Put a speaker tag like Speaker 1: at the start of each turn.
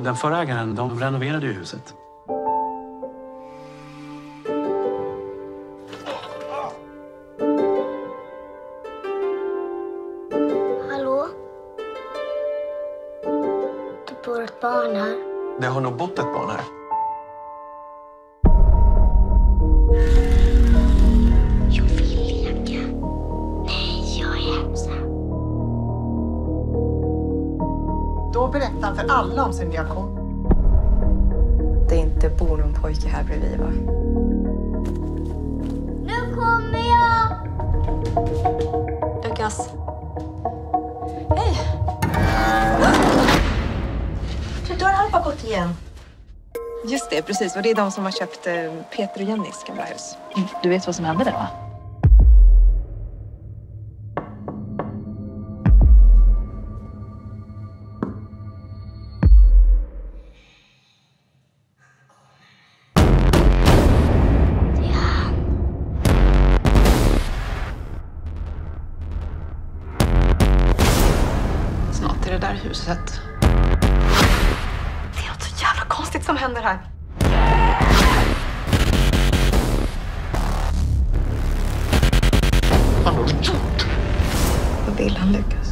Speaker 1: den förra ägaren, de renoverade ju huset.
Speaker 2: Hallå? Det bor ett barn här.
Speaker 1: Det har nog bott ett barn här.
Speaker 2: Jag vill leka. Nej, jag är ensam.
Speaker 3: Då berättar han för alla om sin diakon.
Speaker 4: Det inte bor någon pojke här bredvid, va?
Speaker 2: Nu kommer jag!
Speaker 4: Lukas. Hej!
Speaker 3: Du har Alba gått igen.
Speaker 4: Just det, precis. Och det är de som har köpt Peter och Jennys gamla hus.
Speaker 5: Du vet vad som hände där, va?
Speaker 4: Snart är det där huset. Det är något så jävla konstigt som händer här. Vad har du gjort? Vad vill han, Lukas?